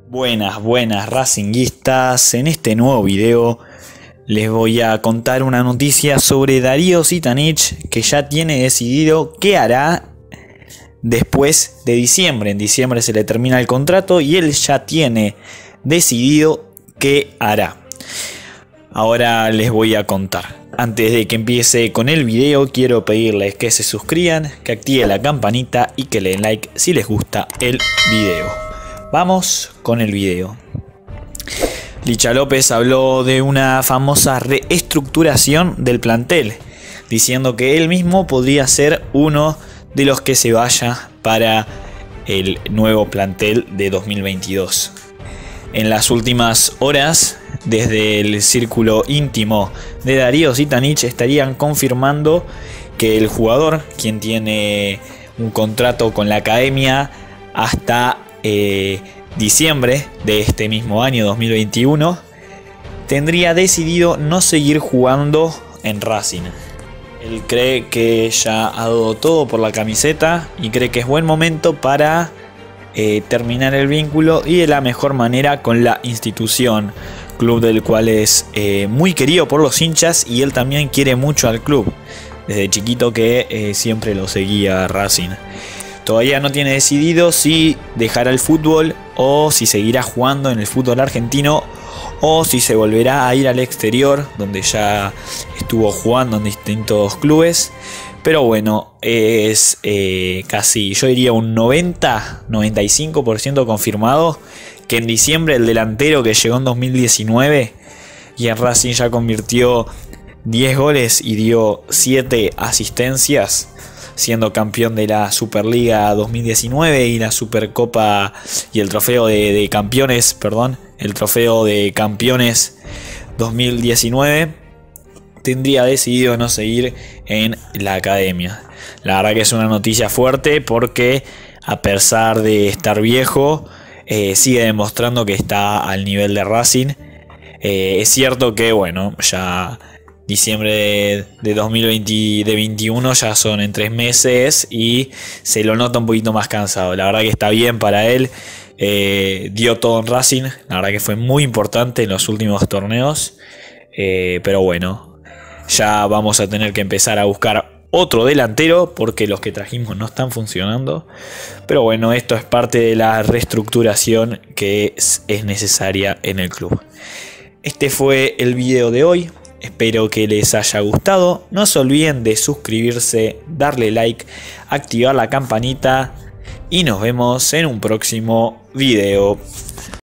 Buenas racinguistas, en este nuevo video les voy a contar una noticia sobre Darío Zitanich, que ya tiene decidido qué hará después de diciembre. En diciembre se le termina el contrato y él ya tiene decidido qué hará. Ahora les voy a contar. Antes de que empiece con el video, quiero pedirles que se suscriban, que activen la campanita y que le den like si les gusta el video. Vamos con el video. Licha López habló de una famosa reestructuración del plantel, diciendo que él mismo podría ser uno de los que se vaya para el nuevo plantel de 2022. En las últimas horas, desde el círculo íntimo de Darío Zitanich, estarían confirmando que el jugador, quien tiene un contrato con la academia hasta diciembre de este mismo año 2021, tendría decidido no seguir jugando en Racing. Él cree que ya ha dado todo por la camiseta y cree que es buen momento para terminar el vínculo, y de la mejor manera con la institución, club del cual es muy querido por los hinchas, y él también quiere mucho al club desde chiquito, que siempre lo seguía a Racing. Todavía no tiene decidido si dejará el fútbol o si seguirá jugando en el fútbol argentino, o si se volverá a ir al exterior, donde ya estuvo jugando en distintos clubes. Pero bueno, es casi, yo diría un 90-95% confirmado que en diciembre el delantero que llegó en 2019 y en Racing ya convirtió 10 goles y dio 7 asistencias, siendo campeón de la Superliga 2019 y la Supercopa y el trofeo de campeones, el trofeo de campeones 2019, tendría decidido no seguir en la academia. La verdad que es una noticia fuerte, porque a pesar de estar viejo, sigue demostrando que está al nivel de Racing. Es cierto que bueno, ya diciembre de 2021 ya son en 3 meses y se lo nota un poquito más cansado. La verdad que está bien para él. Dio todo en Racing. La verdad que fue muy importante en los últimos torneos. Pero bueno, ya vamos a tener que empezar a buscar otro delantero, porque los que trajimos no están funcionando. Pero bueno, esto es parte de la reestructuración que es necesaria en el club. Este fue el video de hoy. Espero que les haya gustado. No se olviden de suscribirse, darle like, activar la campanita y nos vemos en un próximo video.